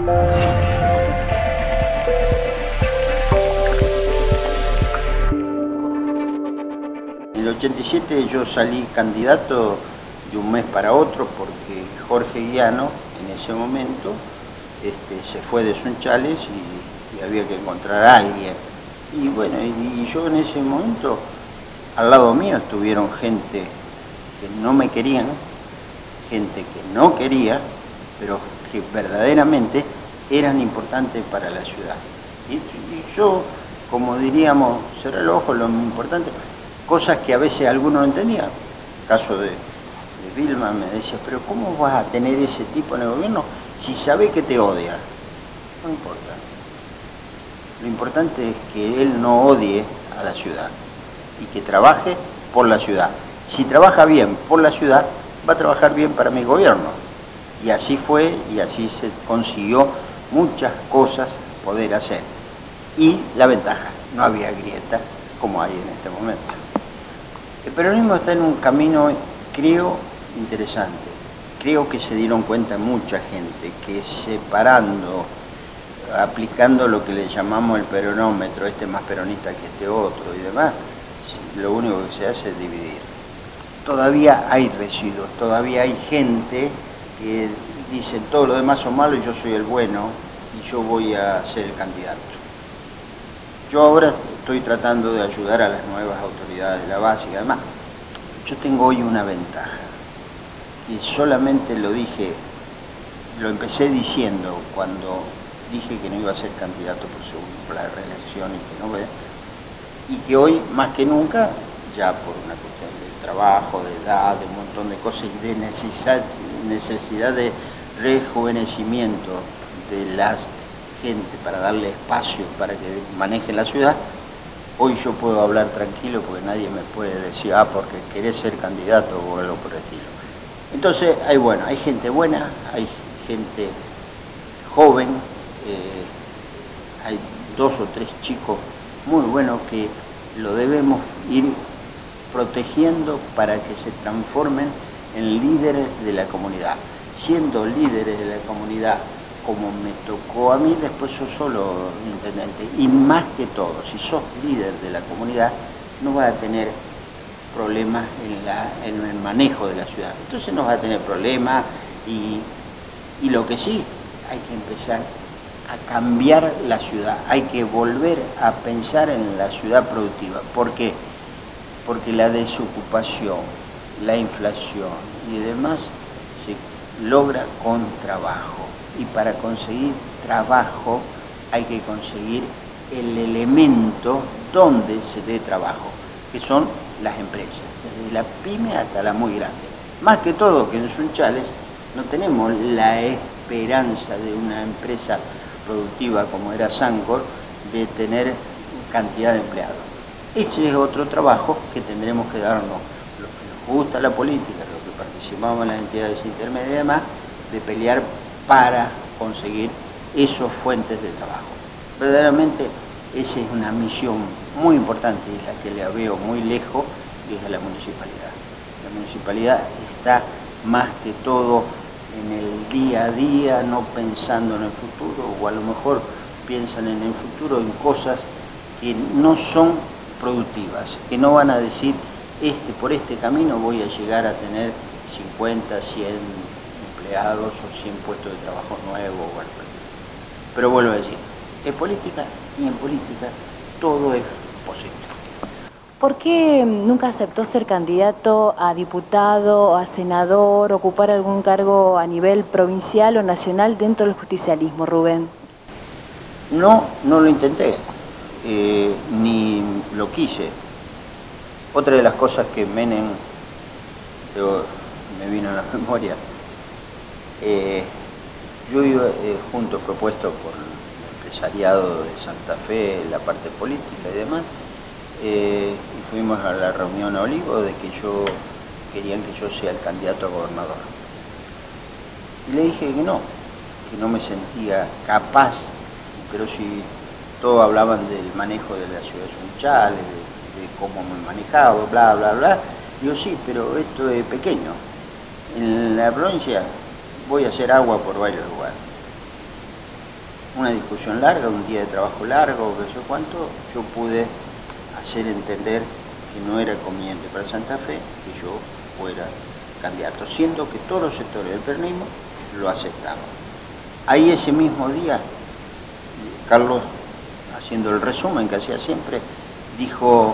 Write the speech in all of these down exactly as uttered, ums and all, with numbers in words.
En el ochenta y siete yo salí candidato de un mes para otro porque Jorge Guiano, en ese momento, este, se fue de Sunchales y, y había que encontrar a alguien. Y bueno, y, y yo en ese momento, al lado mío estuvieron gente que no me querían, gente que no quería, pero que verdaderamente eran importantes para la ciudad. Y, y yo, como diríamos, cerrar los ojos, lo importante, cosas que a veces algunos no entendían. El caso de, de Vilma me decía, pero ¿cómo vas a tener ese tipo en el gobierno si sabés que te odia? No importa. Lo importante es que él no odie a la ciudad y que trabaje por la ciudad. Si trabaja bien por la ciudad, va a trabajar bien para mi gobierno. Y así fue y así se consiguió muchas cosas poder hacer. Y la ventaja, no había grieta como hay en este momento. El peronismo está en un camino, creo, interesante. Creo que se dieron cuenta mucha gente que separando, aplicando lo que le llamamos el peronómetro, este más peronista que este otro y demás, lo único que se hace es dividir. Todavía hay residuos, todavía hay gente que dice todo lo demás son malos y yo soy el bueno y yo voy a ser el candidato. Yo ahora estoy tratando de ayudar a las nuevas autoridades de la base y además yo tengo hoy una ventaja y solamente lo dije, lo empecé diciendo cuando dije que no iba a ser candidato por segundo por la reelección y que no ve, y que hoy más que nunca, ya por una cuestión de trabajo, de edad, de un montón de cosas y de necesidad, necesidad de rejuvenecimiento de la gente para darle espacio para que maneje la ciudad, hoy yo puedo hablar tranquilo porque nadie me puede decir, ah, porque querés ser candidato o algo por el estilo. Entonces, hay, bueno, hay gente buena, hay gente joven, eh, hay dos o tres chicos muy buenos que lo debemos ir protegiendo para que se transformen en líderes de la comunidad. Siendo líderes de la comunidad, como me tocó a mí, después yo solo intendente. Y más que todo, si sos líder de la comunidad, no vas a tener problemas en, la, en el manejo de la ciudad. Entonces no vas a tener problemas y, y lo que sí, hay que empezar a cambiar la ciudad. Hay que volver a pensar en la ciudad productiva. ¿Por qué? Porque la desocupación, la inflación y demás se logra con trabajo. Y para conseguir trabajo hay que conseguir el elemento donde se dé trabajo, que son las empresas, desde la pyme hasta la muy grande. Más que todo que en Sunchales no tenemos la esperanza de una empresa productiva como era Sancor de tener cantidad de empleados. Ese es otro trabajo que tendremos que darnos, los que nos gusta la política, los que participamos en las entidades intermedias y demás, de pelear para conseguir esas fuentes de trabajo. Verdaderamente esa es una misión muy importante y la que la veo muy lejos y es a la municipalidad. La municipalidad está más que todo en el día a día, no pensando en el futuro, o a lo mejor piensan en el futuro en cosas que no son productivas, que no van a decir, este, por este camino voy a llegar a tener cincuenta, cien empleados o cien puestos de trabajo nuevos. Bueno, pero vuelvo a decir, es política y en política todo es posible. ¿Por qué nunca aceptó ser candidato a diputado, a senador, ocupar algún cargo a nivel provincial o nacional dentro del justicialismo, Rubén? No, no lo intenté, eh, ni lo quise. Otra de las cosas que Menem, yo, me vino a la memoria, eh, yo iba eh, junto, propuesto por el empresariado de Santa Fe, la parte política y demás, eh, y fuimos a la reunión a Olivo de que yo querían que yo sea el candidato a gobernador. Y le dije que no, que no me sentía capaz, pero si todos hablaban del manejo de la ciudad de Sunchales, de, de cómo me manejaba, bla, bla, bla, digo sí, pero esto es pequeño. En la provincia voy a hacer agua por varios lugares. una discusión larga, un día de trabajo largo, que sé cuánto, yo pude hacer entender que no era conveniente para Santa Fe que yo fuera candidato, siendo que todos los sectores del peronismo lo aceptaban. Ahí ese mismo día, Carlos, haciendo el resumen que hacía siempre, dijo,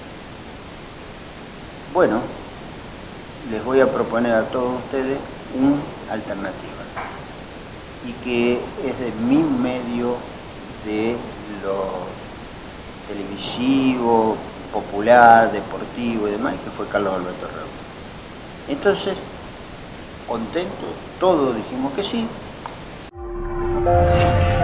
bueno, les voy a proponer a todos ustedes una alternativa, y que es de mi medio de lo televisivo, popular, deportivo y demás, que fue Carlos Alberto Raúl. Entonces, contentos, todos dijimos que sí.